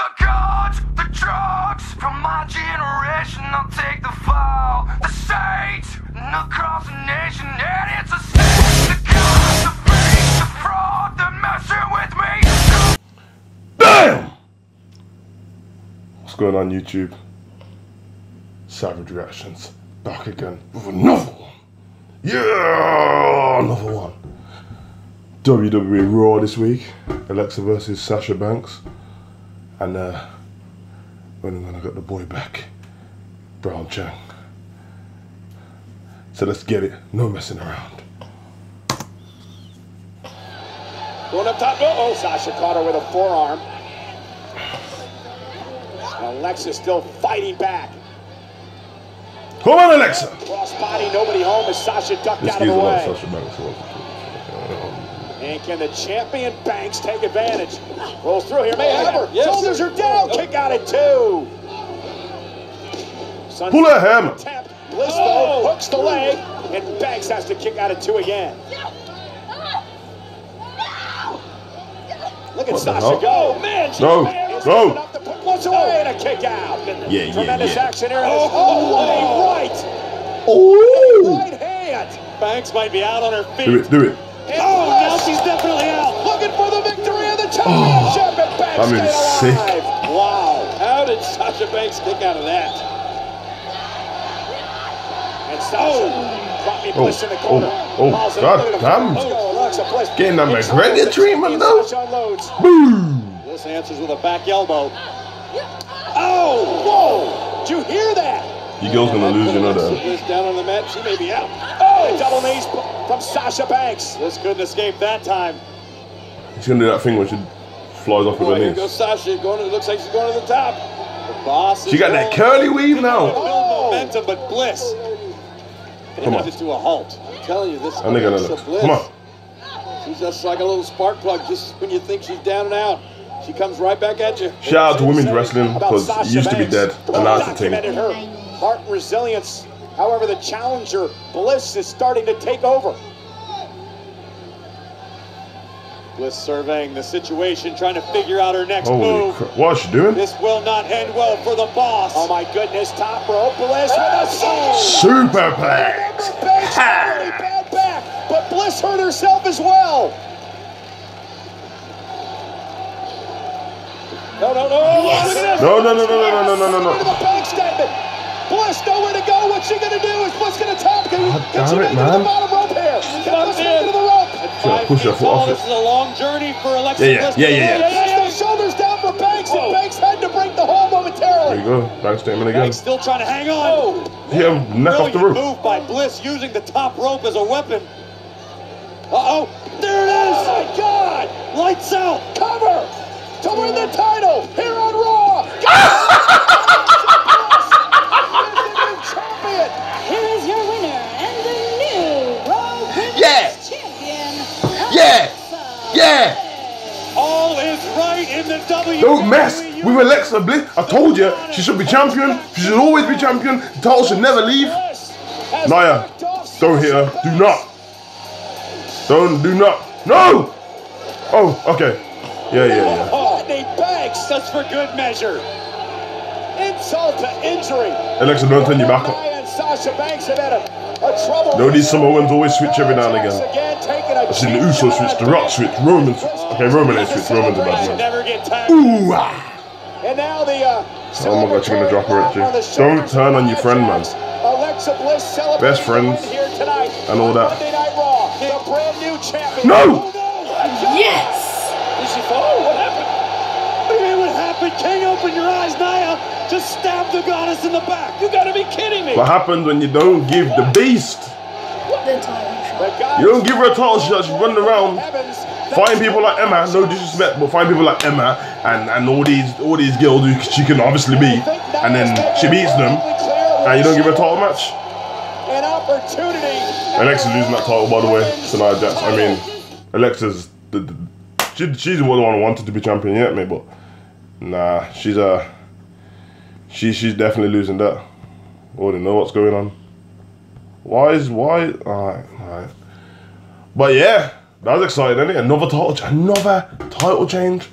gods, the drugs, from my generation, I'll take the fall, the sage, and across the nation, and it's a sin, the gods, the fake, the fraud, they're messing with me. Damn! What's going on, YouTube? Savage Reactions, back again with another one. Yeah, another one. WWE Raw this week. Alexa versus Sasha Banks. And we're gonna get the boy back, Brown Chang. So let's get it. No messing around. Going up top. Oh, Sasha caught her with a forearm. Alexa still fighting back. Come on, Alexa! Cross body, nobody home as Sasha ducked out of the way. Sasha Banks. And can the champion Banks take advantage? Rolls through here, may have her. Yes, shoulders are down, kick out at 2. Pull that hammer. Bliss though hooks the leg, and Banks has to kick out at 2 again. Look at Sasha go. Man, she's enough to put Bliss away and a kick out. Tremendous action here. Oh, what a right. Oh. Right hand. Banks might be out on her feet. Do it. Oh, now she's definitely out. Looking for the victory of the championship. And Banks I mean, stayed alive. sick. Wow. How did Sasha Banks kick out of that? And Sasha brought me Bliss in the corner. God damn. Getting that McGregor treatment though. Boom. Bliss answers with a back elbow. Oh, whoa. Did you hear that? You girl's gonna lose, you know that. Bliss down on the mat. She may be out. Oh, double knees from Sasha Banks. Bliss couldn't escape that time. She's gonna do that thing where she flies off with her Here knees. goes Sasha. Looks like she's going to the top. The boss is She got that curly weave now. Build momentum, but Bliss. Come on. Just to a halt. I'm telling you, this is Bliss. Come on. She's just like a little spark plug. Just when you think she's down and out, she comes right back at you. Shout out to women's wrestling because it used to be dead and now it's a thing. Her heart and resilience. However, the challenger, Bliss, is starting to take over. Bliss surveying the situation, trying to figure out her next move. What is she doing? This will not end well for the boss. Oh my goodness, top rope, Bliss with a Superplex. really bad back, but Bliss hurt herself as well. No. Yes. Look at this. No. The bank statement. Bliss nowhere to go. What's she gonna do? Is Bliss gonna tap? Can she make it to the bottom rope here? Can Bliss make it to the rope? Push her foot off it. This is a long journey for Alexa Bliss. Yeah. Shoulders down for Banks, and Banks had to break the hold momentarily. There you go. Back statement again. Banks still trying to hang on. Yeah, neck off the rope. Move by Bliss using the top rope as a weapon. Uh-oh. There it is. Oh, my God. Lights out. Cover to win the title here on Raw. Champion. Here is your winner and the new Raw Women's Champion. Yeah. All is right in the WWE. Don't mess with Alexa Bliss. I told you she should be champion. She should always be champion. The title should never leave. Naya, don't hit her. Do not. Do not. No. Oh, okay. Yeah. Courtney Banks, that's for good measure. Insult to injury. Alexa, don't turn your back up. And Sasha Banks have had a trouble. No, these Samoans always switch every now and again. I've seen the Usos switch, The Rock switch, Roman switch. Okay, Roman ain't switch, Roman's a bad man. Never get tired. Ooh, And now the oh my God, you're gonna drop her at you. Don't turn on your friend, man. Alexa Bliss celebrating Best friends here tonight and all that. Monday Night Raw, the brand new champion. No! Yes! Did she fall? What happened? What do you mean what happened? Can't you open your eyes, Naya? Just stab the goddess in the back. You gotta be kidding me. What happens when you don't give the beast? The title shot. You don't give her a title shot, she's running around. Find people like Emma, no disrespect, but find people like Emma and all these girls who she can obviously beat, and then she beats them, and you don't give her a title match. An opportunity. Alexa's losing that title, by the way, tonight, Jax. I mean, Alexa's she's the one who wanted to be champion yet, mate, but nah, she's definitely losing that. Already know what's going on. Why? Alright. But yeah, that was exciting, isn't it? Another title change.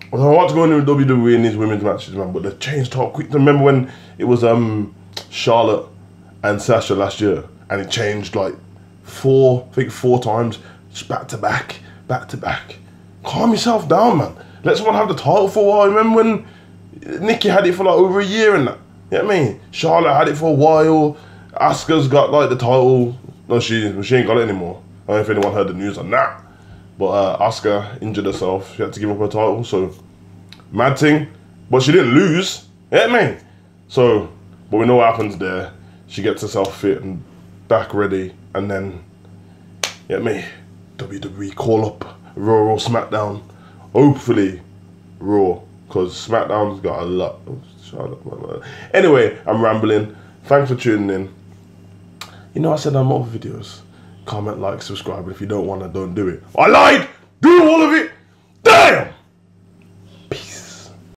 I want to go into WWE in these women's matches, man, but they changed top quick. Remember when it was Charlotte and Sasha last year, and it changed like four times, just back to back. Calm yourself down, man. Let someone have the title for a while. Remember when Nikki had it for like over a year and that? You know what I mean? Charlotte had it for a while. Asuka's got like the title. No, she ain't got it anymore. I don't know if anyone heard the news on that. But Asuka injured herself. She had to give up her title. So, mad thing. But she didn't lose. You know what I mean? So, but we know what happens there. She gets herself fit and back ready. And then, you know what I mean? WWE call up Raw or SmackDown. Hopefully, Raw. Because SmackDown's got a lot of Charlotte. Anyway, I'm rambling. Thanks for tuning in. You know I said I'm more videos. Comment, like, subscribe. If you don't want to, don't do it. I lied!